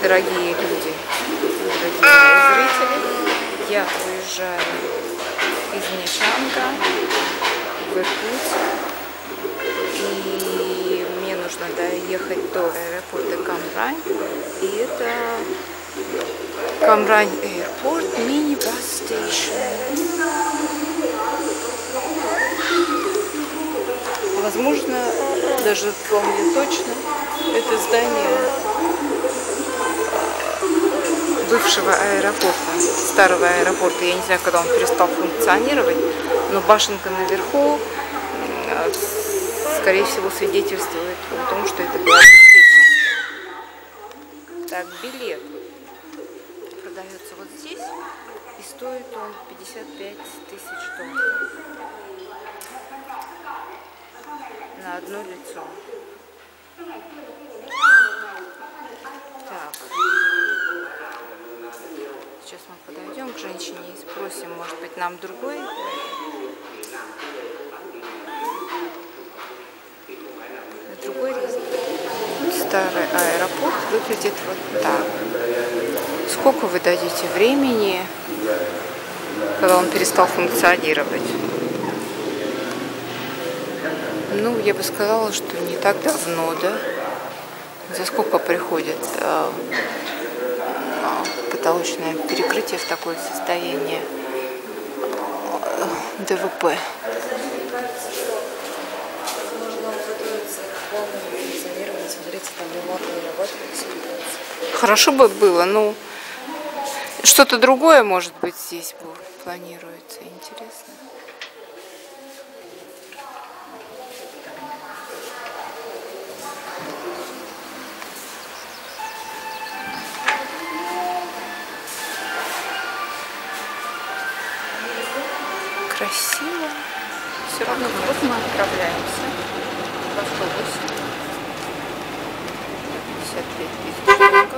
Дорогие люди, дорогие мои зрители, я уезжаю из Нишанга в Иркутск, и мне нужно доехать до аэропорта Камрань, и это Камрань Airport мини-бас стейшн. Возможно, даже вполне точно, это здание бывшего аэропорта, старого аэропорта. Я не знаю, когда он перестал функционировать, но башенка наверху, скорее всего, свидетельствует о том, что это была диспетчерская. Так, билет продается вот здесь, и стоит он 55 тысяч долларов на одно лицо. Так. Сейчас мы подойдем к женщине и спросим, может быть, нам другой. Другой старый аэропорт выглядит вот так. Сколько вы дадите времени, когда он перестал функционировать? Ну, я бы сказала, что не так давно, да? За сколько приходит потолочное перекрытие в такое состояние ДВП? Хорошо бы было, но что-то другое, может быть, здесь планируется. Интересно. Красиво. Все равно вот мы отправляемся в автобусе. 55 тысяч долларов.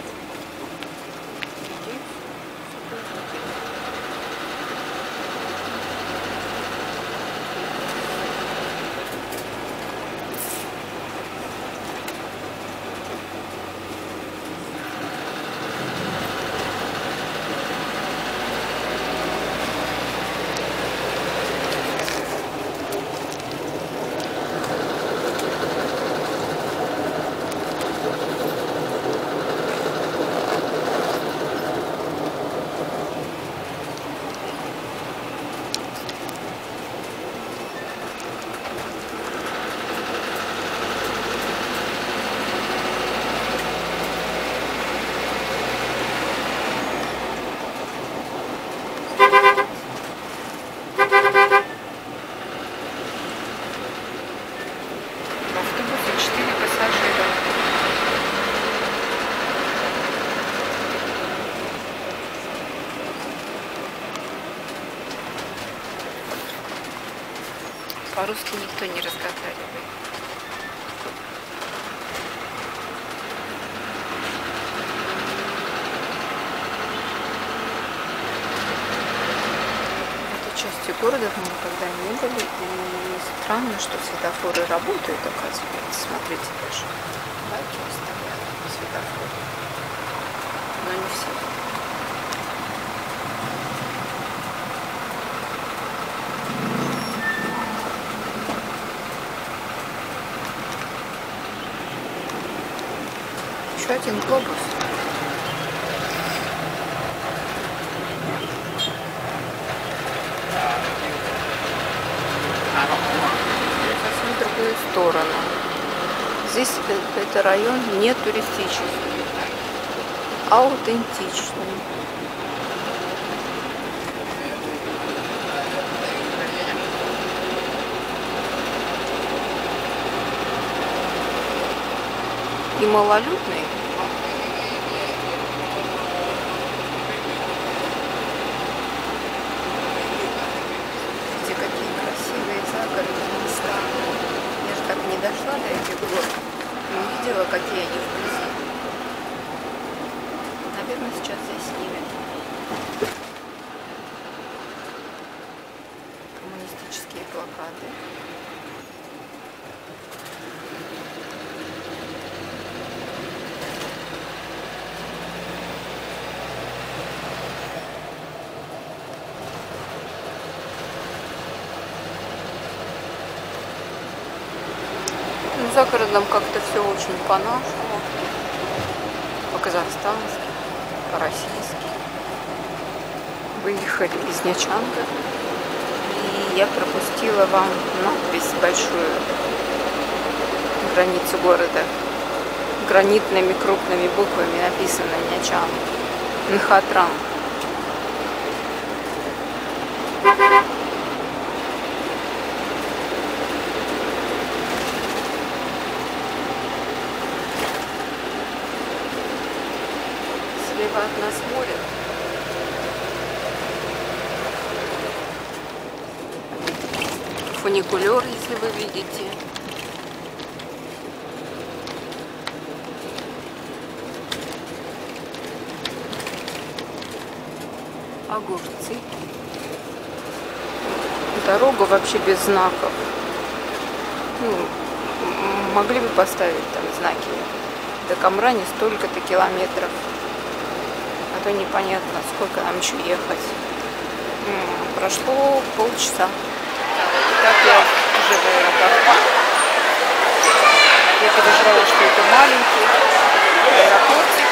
По-русски никто не разговаривает. В этой части города мы никогда не были, и странно, что светофоры работают, оказывается. Смотрите, даже лайки стоят на светофоре, но не все. Еще один глобус. Совсем в другую сторону. Здесь это район не туристический, а аутентичный. И малолюдный. Видите, какие красивые загородные места. Я же так не дошла до этих гор, не видела, какие они вблизи. Наверное, сейчас здесь снимет. Коммунистические плакаты. за городом как-то все очень по-нашему, по-казахстански, по-российски. Выехали из Нячанга, и я пропустила вам надпись большую, границу города. Гранитными крупными буквами написано Нячанг, Нхатрам. Слева от нас море. Фуникулер, если вы видите. Огурцы. Дорога вообще без знаков. Ну, могли бы поставить там знаки. До Камрани столько-то километров. А то непонятно, сколько нам еще ехать. Прошло полчаса. Так я уже в аэропорту. Я переживала, что это маленький аэропортик.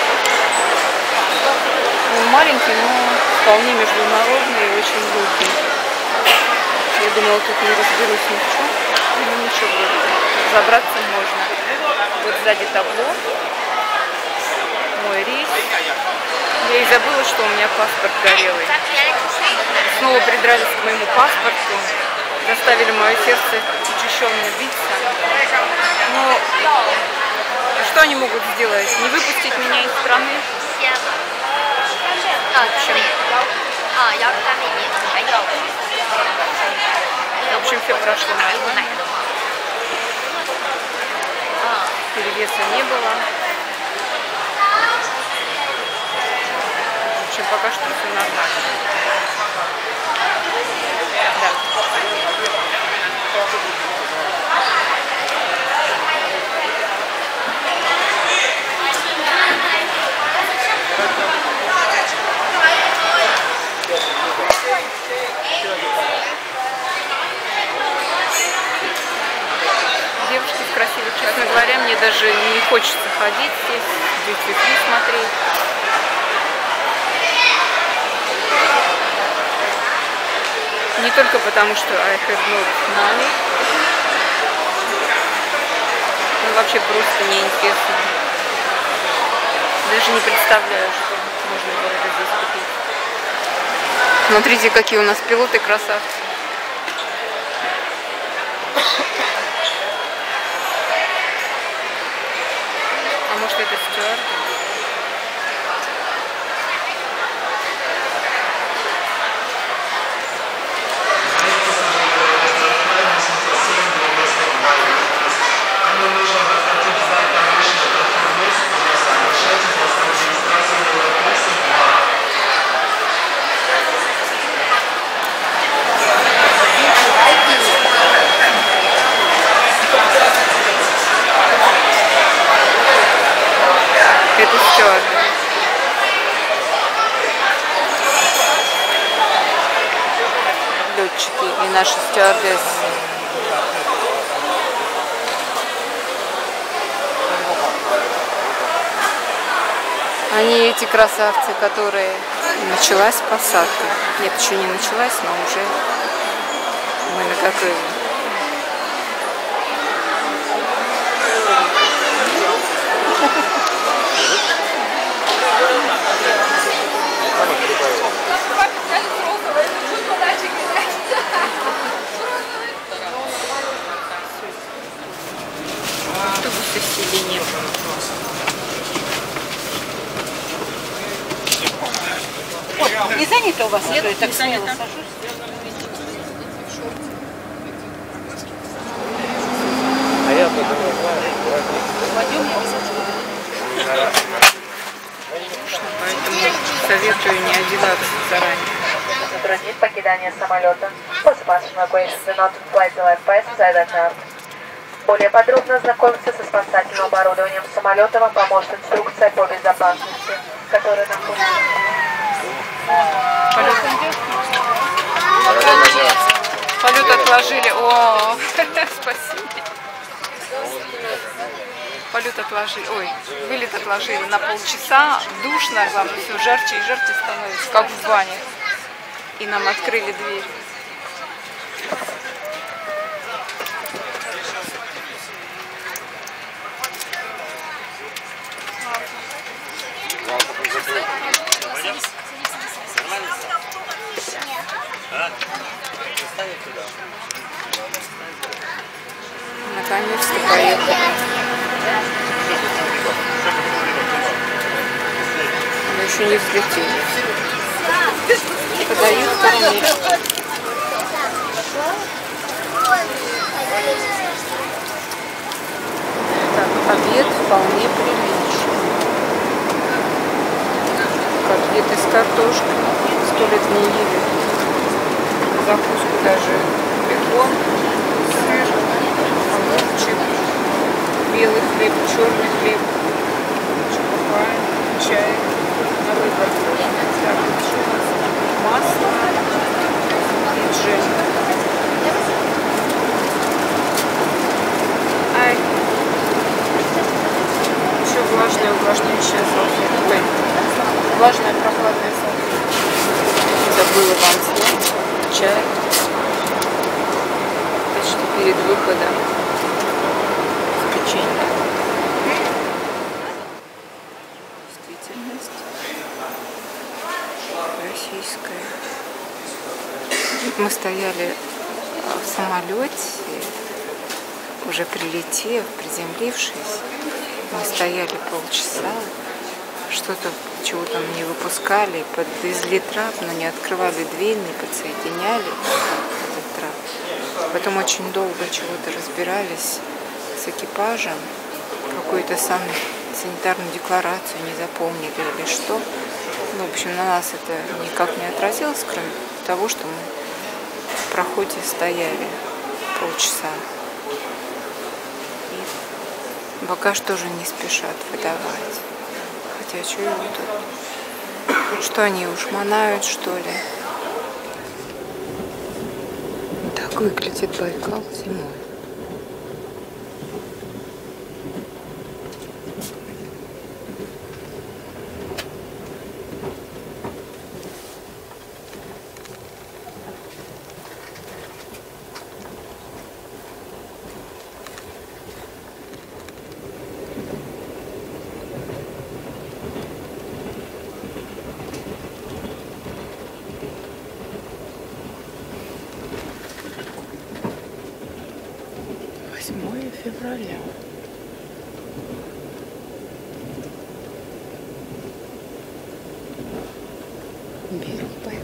Он маленький, но вполне международный и очень глубокий. Я думала, тут не разберусь ни в чем. Ну ничего, разобраться можно. Вот сзади табло. Мой рейс. Я и забыла, что у меня паспорт горелый. Снова придрались к моему паспорту. Заставили мое сердце учащенно биться. Но что они могут сделать? Не выпустить меня из страны? В общем, все прошло нормально. Перевеса не было. В общем, пока что все нормально. Да. Девушки красивые, честно говоря, мне даже не хочется ходить здесь, дьюти-фри смотреть. Не только потому, что I have no money, но вообще просто неинтересно. Даже не представляю, что можно было бы здесь купить. Смотрите, какие у нас пилоты красавцы. А может, это стюард? Это стюард. Летчики и наши стюардессы. Они эти красавцы, которые... Началась посадка. Нет, еще не началась, но уже мы на какой... Автобуса сели нет. Не занято у вас? Нет, я так смело сажусь. А я подумал, Пойдем, я высажу. Поэтому советую не одеваться заранее. Затруднит покидание самолета. Postpass evacuation do not flight delay passengers at that. Более подробно ознакомиться со спасательным оборудованием самолета вам поможет инструкция по безопасности, которая находится. Полет отложили. О, спасибо. полет отложили, ой, вылет отложили на полчаса, душно, главное, все жарче и жарче становится, как в бане. И нам открыли дверь. Наконец-то поехали. Мы еще не взлетели. Подают кормить. Так, обед вполне приличный. Котлеты с картошкой. 100 лет не ели. Закуску даже бекон, сыр, огурчик, белый хлеб, черный хлеб, чапаи, чай на выбор. Так, что у нас? Масло и джем. Ай, еще влажная, увлажняющая салфетка. Ой, влажная, прохладная салфетка. Забыла вам сказать. Чай. Почти перед выходом в печенье. Действительность российская. Мы стояли в самолете, уже прилетев, приземлившись. Мы стояли полчаса, что-то чего-то не выпускали, подвезли трап, но не открывали дверь, не подсоединяли этот трап. Потом очень долго чего-то разбирались с экипажем, какую-то санитарную декларацию не запомнили или что. Ну, в общем, на нас это никак не отразилось, кроме того, что мы в проходе стояли полчаса. И багаж тоже не спешат выдавать. Хотя что его тут? Что они уж манают, что ли? Так выглядит Байкал зимой. Февраля. Берег Байкала.